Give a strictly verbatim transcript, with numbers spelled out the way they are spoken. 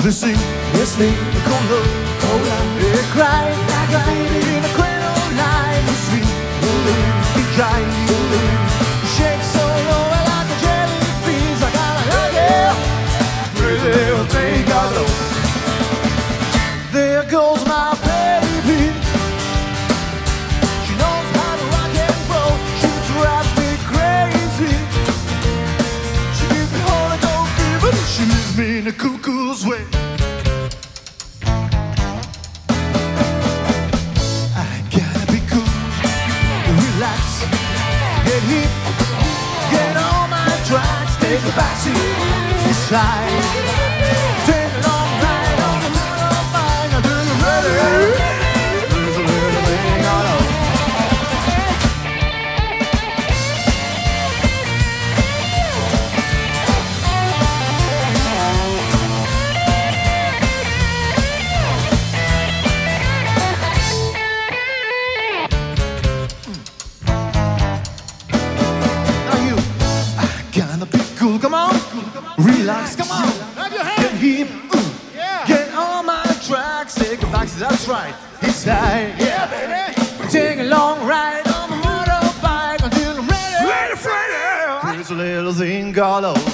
They sing, they sing, cola, cola. They cry, they cry in a cradle line. The sweet, the leaves be dry, the leaves shake so low like a jellyfish. I gotta hug you, pretty little thing I know. There goes my baby. She knows how to rock and roll. She drives me crazy. She gives me Holy Ghost fever. She leaves me in a cuckoo's way. Get hip, get on my tracks, take the backseat, it's slide. Take a long ride on the motorbike, now do you ready? There's a little thing I know. Come on, relax, come on, get hip, uh, get on my tracks, take a back, that's right, it's time, yeah baby, take a long ride on the motorbike until I'm ready, ready for it, here's a little thing called love.